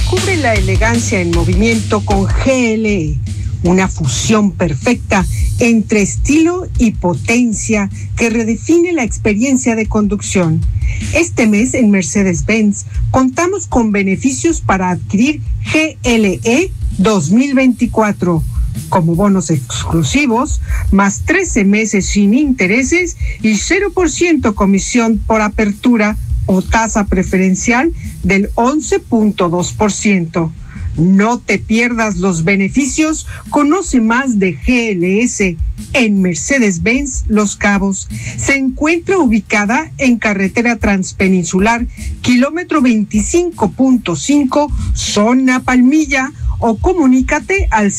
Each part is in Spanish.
Descubre la elegancia en movimiento con GLE, una fusión perfecta entre estilo y potencia que redefine la experiencia de conducción. Este mes en Mercedes-Benz contamos con beneficios para adquirir GLE 2024, como bonos exclusivos, más 13 meses sin intereses y 0% comisión por apertura o tasa preferencial del 11.2%. No te pierdas los beneficios. Conoce más de GLS en Mercedes-Benz Los Cabos. Se encuentra ubicada en carretera transpeninsular, kilómetro 25.5, zona Palmilla, o comunícate al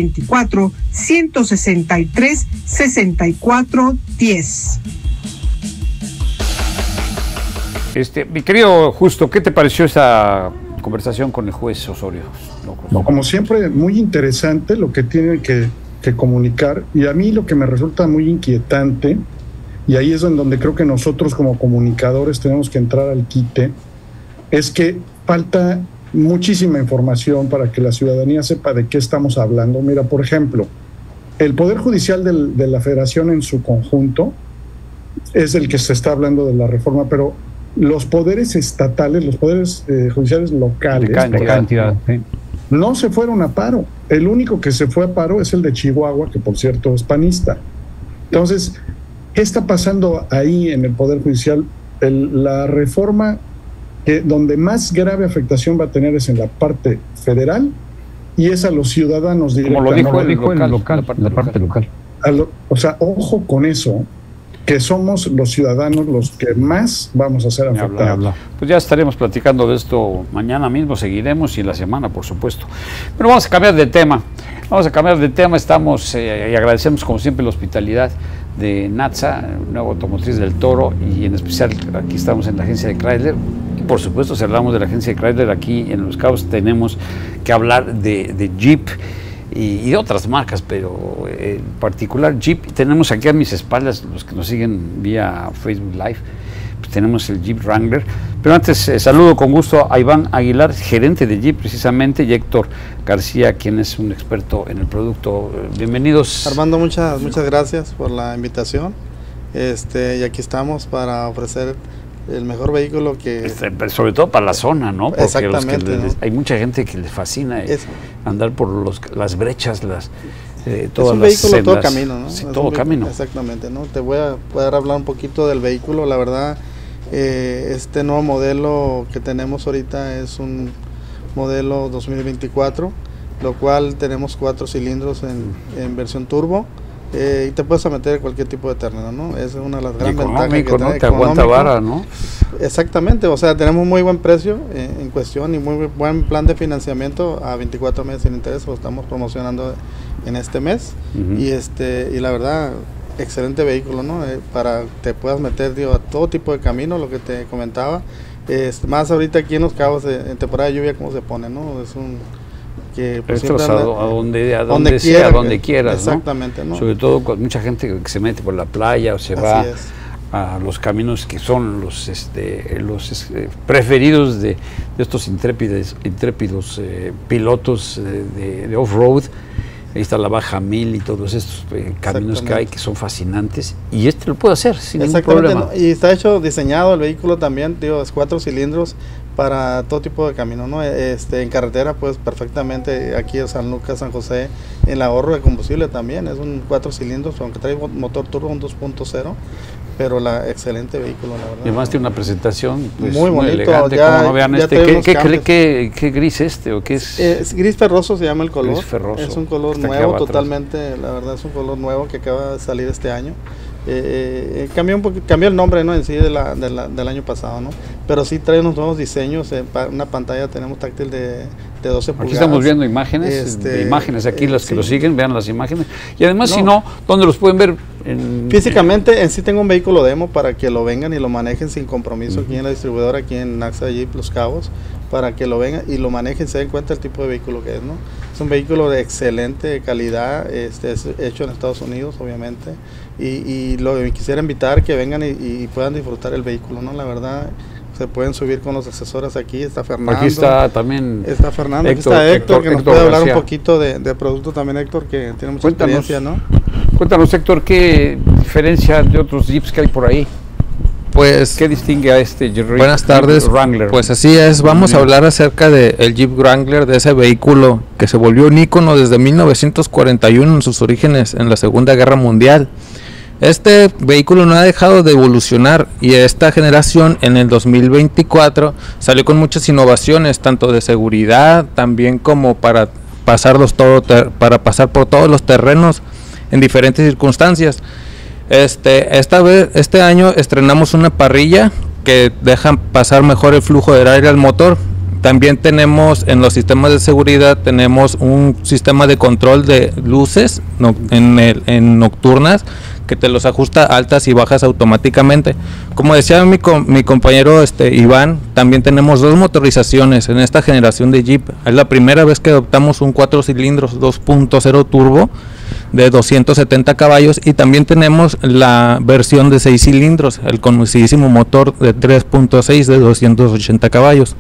624-163-6410. Mi querido Justo, ¿qué te pareció esa conversación con el juez Osorio? Como siempre, muy interesante lo que tienen que comunicar, y a mí lo que me resulta muy inquietante, y ahí es en donde creo que nosotros como comunicadores tenemos que entrar al quite, es que falta muchísima información para que la ciudadanía sepa de qué estamos hablando. Mira, por ejemplo, el Poder Judicial de la Federación en su conjunto es el que se está hablando de la reforma, pero los poderes estatales, los poderes judiciales locales, no se fueron a paro. El único que se fue a paro es el de Chihuahua, que por cierto es panista. Entonces, ¿qué está pasando ahí en el Poder Judicial? La reforma donde más grave afectación va a tener es en la parte federal, y es a los ciudadanos directamente. Como lo dijo el local, la parte local. O sea, ojo con eso, que somos los ciudadanos los que más vamos a ser afectados. Pues ya estaremos platicando de esto mañana mismo, seguiremos, y en la semana, por supuesto. Pero vamos a cambiar de tema. Estamos y agradecemos como siempre la hospitalidad de NATSA, Nueva Automotriz del Toro, y en especial aquí estamos en la agencia de Chrysler. Y por supuesto, si hablamos de la agencia de Chrysler aquí en Los Cabos, tenemos que hablar de Jeep y de otras marcas, pero en particular Jeep. Tenemos aquí a mis espaldas, los que nos siguen vía Facebook Live, pues tenemos el Jeep Wrangler. Pero antes saludo con gusto a Iván Aguilar, gerente de Jeep precisamente, y Héctor García, quien es un experto en el producto. Bienvenidos. Armando, muchas gracias por la invitación, y aquí estamos para ofrecer el mejor vehículo que... sobre todo para la zona, ¿no? Porque exactamente, ¿no? Hay mucha gente que les fascina andar por las brechas, todas es un vehículo sendas, todo camino, ¿no? Sí, todo camino. Exactamente, ¿no? Te voy a poder hablar un poquito del vehículo. La verdad, este nuevo modelo que tenemos ahorita es un modelo 2024, lo cual tenemos 4 cilindros en versión turbo. Y te puedes meter cualquier tipo de ternero, ¿no? Es una de las grandes ventajas que ¿no? Te aguanta vara, ¿no? Exactamente, o sea, tenemos muy buen precio en cuestión y muy buen plan de financiamiento a 24 meses sin interés, lo estamos promocionando en este mes. Y la verdad, excelente vehículo, ¿no? Para te puedas meter, a todo tipo de camino, lo que te comentaba. Más ahorita aquí en Los Cabos, en temporada de lluvia, cómo se pone, ¿no? Es un... que pues a donde quieras, exactamente, ¿no? Sobre todo con mucha gente que se mete por la playa o se va a los caminos que son los preferidos de estos intrépidos pilotos de off-road. Ahí está la Baja 1000 y todos estos caminos que hay, que son fascinantes, y lo puede hacer sin ningún problema. Y está diseñado el vehículo también, es 4 cilindros para todo tipo de camino, ¿no? En carretera, pues perfectamente aquí en San Lucas, San José, en el ahorro de combustible también, es un 4 cilindros, aunque trae motor turbo, un 2.0, pero excelente vehículo, la verdad. Y además tiene una presentación pues, muy bonito, elegante, como no vean ¿Qué gris o qué es? Es gris ferroso, se llama el color. Gris ferroso. Es un color nuevo totalmente, la verdad es un color nuevo que acaba de salir este año. Cambió el nombre, ¿no? En sí del año pasado, ¿no? Pero sí trae unos nuevos diseños. Una pantalla tenemos táctil de 12 pulgadas. Aquí estamos viendo imágenes, aquí los que lo siguen, vean las imágenes. Y además, si no, ¿dónde los pueden ver? Físicamente, en sí tengo un vehículo demo para que lo vengan y lo manejen sin compromiso aquí en la distribuidora, aquí en NATSA Jeep Los Cabos, para que lo vengan y lo manejen, se den cuenta el tipo de vehículo que es, ¿no? Es un vehículo de excelente calidad, es hecho en Estados Unidos, obviamente, y lo quisiera invitar que vengan y puedan disfrutar el vehículo, ¿no? La verdad, se pueden subir con los asesores aquí. Está Fernando. Aquí está también. Está Fernando, aquí está Héctor, que nos puede hablar un poquito de producto también, Héctor, que tiene mucha experiencia, ¿no? Cuéntanos, Héctor, ¿qué diferencia de otros Jeeps que hay por ahí? Pues, ¿qué distingue a este Jeep buenas tardes, Wrangler? Pues así es, vamos a hablar acerca del Jeep Wrangler, de ese vehículo que se volvió un ícono desde 1941 en sus orígenes en la Segunda Guerra Mundial. Este vehículo no ha dejado de evolucionar y esta generación en el 2024 salió con muchas innovaciones, tanto de seguridad, también como para pasar por todos los terrenos en diferentes circunstancias. Este año estrenamos una parrilla que deja pasar mejor el flujo del aire al motor. También tenemos en los sistemas de seguridad, tenemos un sistema de control de luces en nocturnas que te los ajusta altas y bajas automáticamente. Como decía mi compañero Iván, también tenemos 2 motorizaciones en esta generación de Jeep. Es la primera vez que adoptamos un 4 cilindros 2.0 turbo de 270 caballos y también tenemos la versión de 6 cilindros, el conocidísimo motor de 3.6 de 280 caballos.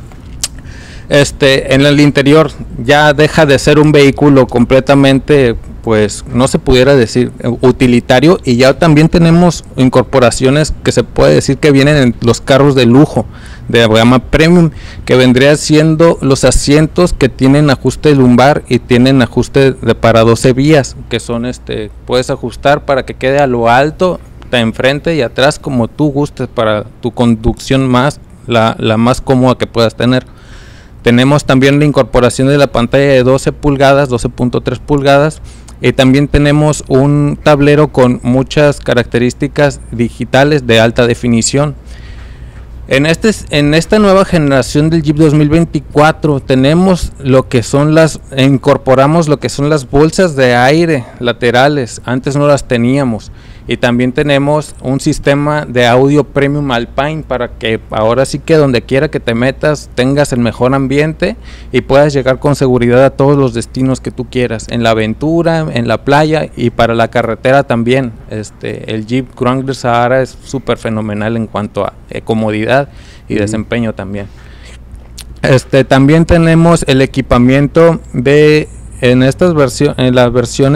En el interior ya deja de ser un vehículo completamente, pues no se pudiera decir utilitario, y ya también tenemos incorporaciones que se puede decir que vienen en los carros de lujo de gama premium, que vendría siendo los asientos que tienen ajuste lumbar y tienen ajuste para 12 vías, que son puedes ajustar para que quede a lo alto, de enfrente y atrás como tú gustes, para tu conducción la más cómoda que puedas tener. Tenemos también la incorporación de la pantalla de 12 pulgadas, 12.3 pulgadas, y también tenemos un tablero con muchas características digitales de alta definición. En esta nueva generación del Jeep 2024 tenemos incorporamos lo que son las bolsas de aire laterales, antes no las teníamos, y también tenemos un sistema de audio Premium Alpine para que ahora sí que donde quiera que te metas tengas el mejor ambiente y puedas llegar con seguridad a todos los destinos que tú quieras, en la aventura, en la playa y para la carretera también. El Jeep Wrangler Sahara es súper fenomenal en cuanto a comodidad y desempeño también. También tenemos el equipamiento en la versión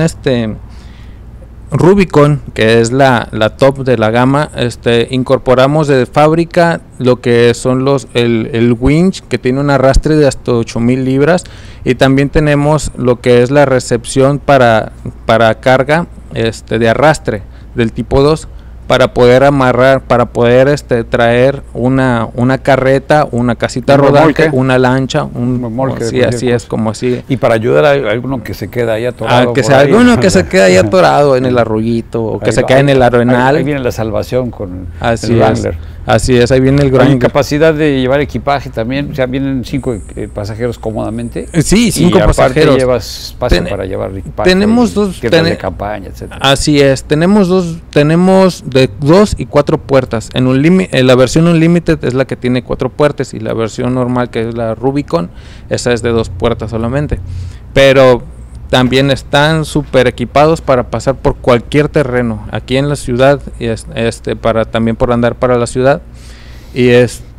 Rubicon, que es la top de la gama. Incorporamos de fábrica lo que son el winch, que tiene un arrastre de hasta 8,000 libras, y también tenemos lo que es la recepción para carga de arrastre del tipo 2, para poder amarrar, para poder traer una carreta, una casita rodante, una lancha, un remolque, sí, así es, como así. Y para ayudar a alguno que se queda ahí atorado. Que sea alguno que se queda ahí atorado en el arroyito, o que se quede en el arenal. Ahí viene la salvación con el Wrangler. Así es, ahí viene el Wrangler. ¿Hay capacidad de llevar equipaje también? O sea, vienen 5 pasajeros cómodamente. Sí, 5 pasajeros. Llevas espacio para llevar equipaje. Tenemos 2 de campaña, etcétera. Así es, tenemos de 2 y 4 puertas. La versión Unlimited es la que tiene 4 puertas, y la versión normal, que es la Rubicon, esa es de 2 puertas solamente. Pero también están súper equipados para pasar por cualquier terreno aquí en la ciudad, y también por andar para la ciudad, y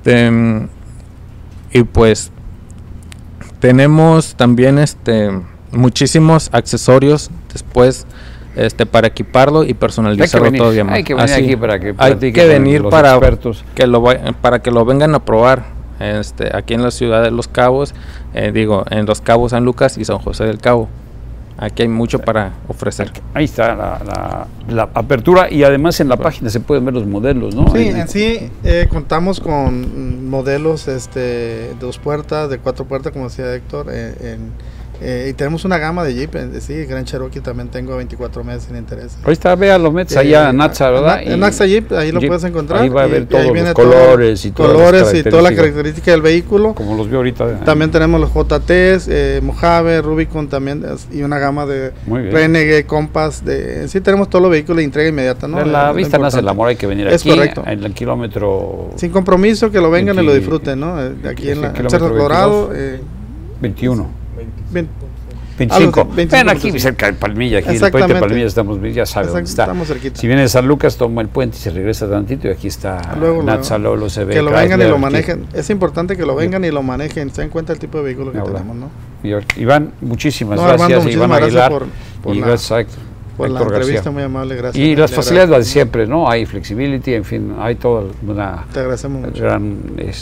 y pues tenemos también muchísimos accesorios después para equiparlo y personalizarlo todavía más. Hay que venir aquí para que expertos, para que lo vengan a probar aquí en la ciudad de Los Cabos, en Los Cabos, San Lucas y San José del Cabo. Aquí hay mucho para ofrecer. Ahí está la apertura, y además en la página se pueden ver los modelos, ¿no? Sí, en sí contamos con modelos de 2 puertas, de 4 puertas, como decía Héctor, y tenemos una gama de Jeep, Grand Cherokee también tengo a 24 meses sin interés. Ahí está, vea, lo metes allá en Natsa, ¿verdad? En Natsa Jeep, ahí lo puedes encontrar. Ahí va a ver todos los colores y toda la característica del vehículo. Como los veo ahorita. También tenemos los JTs, Mojave, Rubicon también, y una gama de Renegade, Compass. Sí, tenemos todos los vehículos de entrega inmediata, ¿no? En la vista nace el amor, hay que venir aquí. Es correcto. En el kilómetro. Sin compromiso, que lo vengan y lo disfruten, ¿no? Aquí en Cerro Colorado. 21. 25. 25 Ven aquí minutos. cerca de Palmilla, aquí en el puente de Exactamente. Palmilla estamos, ya sabes dónde está. Estamos cerquita. Si viene de San Lucas, toma el puente y se regresa tantito y aquí está Luego, Natsa, Lolo, se ve. que lo vengan y Chrysler, lo manejen. Es importante que lo vengan y lo manejen. Se den cuenta del tipo de vehículo que tenemos, ¿no? Iván, muchísimas No, gracias. Armando, Iván muchísimas Aguilar gracias por y la- gracias a Héctor. Por la Héctor entrevista, García. muy amable, gracias. Y las Le facilidades las de agradecemos. siempre, ¿no? Hay flexibility, en fin, hay toda una Te agradecemos mucho. gran,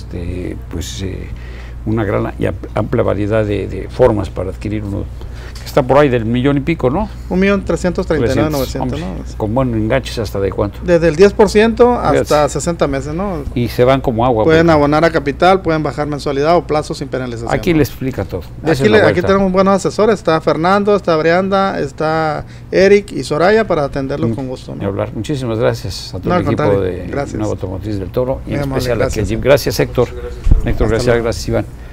una gran y amplia variedad de formas para adquirir uno que está por ahí del 1,000,000 y pico, ¿no? 1.339.900, ¿no? Con buenos enganches, ¿hasta de cuánto? Desde el 10% hasta 60 meses, ¿no? Y se van como agua. Pueden porque abonar a capital, pueden bajar mensualidad o plazos sin penalización. aquí ¿no? le explica todo. Aquí tenemos buenos asesores. Está Fernando, está Brianda, está Eric y Soraya para atenderlos con gusto, Ni ¿no? hablar. Muchísimas gracias a todo No, el al equipo contrario. de Gracias. Nuevo Automotriz del Toro y Muy en amable, especial a gracias. Jim. Gracias, Héctor. Héctor Hasta García, luego. gracias, Iván.